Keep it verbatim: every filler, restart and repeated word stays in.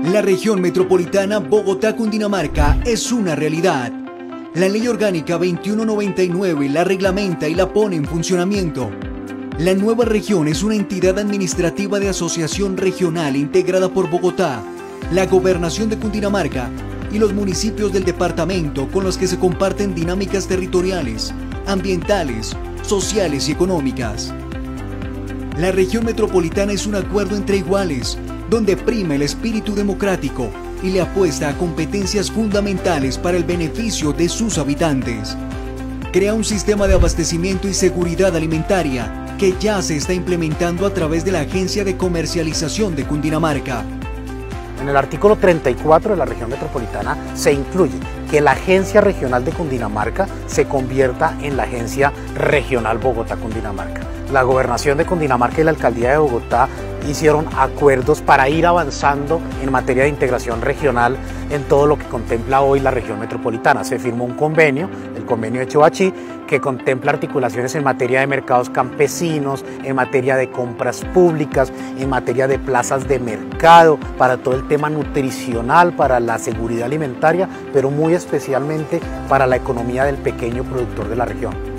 La región metropolitana Bogotá-Cundinamarca es una realidad. La Ley Orgánica veintiuno noventa y nueve la reglamenta y la pone en funcionamiento. La nueva región es una entidad administrativa de asociación regional integrada por Bogotá, la Gobernación de Cundinamarca y los municipios del departamento, con los que se comparten dinámicas territoriales, ambientales, sociales y económicas. La región metropolitana es un acuerdo entre iguales, donde prima el espíritu democrático y le apuesta a competencias fundamentales para el beneficio de sus habitantes. Crea un sistema de abastecimiento y seguridad alimentaria que ya se está implementando a través de la Agencia de Comercialización de Cundinamarca. En el artículo treinta y cuatro de la región metropolitana se incluye que la Agencia Regional de Cundinamarca se convierta en la Agencia Regional Bogotá-Cundinamarca. La Gobernación de Cundinamarca y la Alcaldía de Bogotá hicieron acuerdos para ir avanzando en materia de integración regional en todo lo que contempla hoy la región metropolitana. Se firmó un convenio, el convenio de Choachí, que contempla articulaciones en materia de mercados campesinos, en materia de compras públicas, en materia de plazas de mercado, para todo el tema nutricional, para la seguridad alimentaria, pero muy especialmente para la economía del pequeño productor de la región.